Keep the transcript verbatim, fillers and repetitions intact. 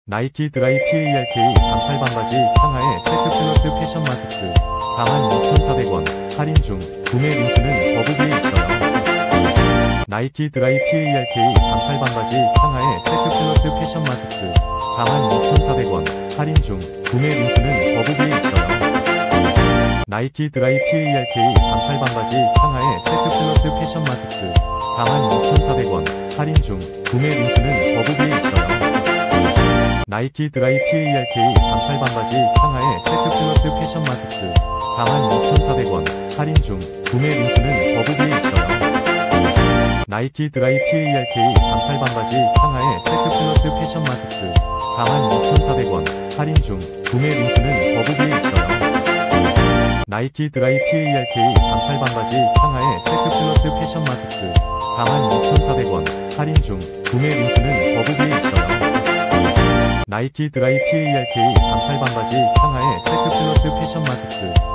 나이키 드라이 팔 반팔 반바지 상하의 세트 플러스 패션 마스크 사만 육천사백 원 할인 중. 구매 링크는 더보기에 있어요. 나이키 드라이 팔 반팔 반바지 상하의 세트 플러스 패션 마스크 사만 육천사백 원 할인 중. 구매 링크는 더보기에 있어요. 나이키 드라이 팔 반팔 반바지 상하의 세트 플러스 패션 마스크 사만 육천사백 원 할인 중. 구매 링크는 더보기에 있어요. 나이키 드라이 팔 반팔 반바지 상하의 세트 플러스 패션 마스크 사만 육천사백 원 할인 중. 구매 링크는 더보기에 있어요. 나이키 드라이 팔 반팔 반바지 상하의 세트 플러스 패션 마스크 사만 육천사백 원 할인 중. 구매 링크는 더보기에 있어요. 나이키 드라이 팔 반팔 반바지 상하의 세트 플러스 패션 마스크 사만 육천사백 원 할인 중. 구매 링크는 더보기에 있어요. 나이키 드라이 팔 반팔 반바지 상하의 세트 플러스 패션 마스크